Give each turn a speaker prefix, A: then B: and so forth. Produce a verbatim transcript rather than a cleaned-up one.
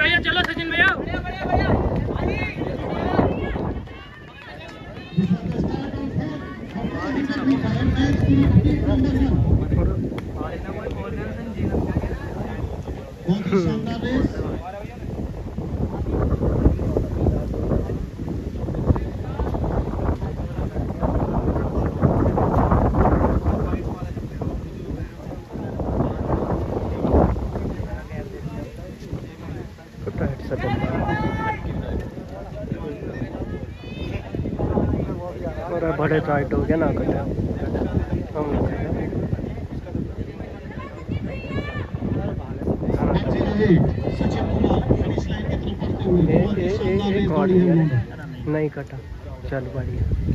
A: भैया चलो सचिन भैया।
B: बड़े टाइट हो गया ना कटा नहीं कटा। चल बढ़िया।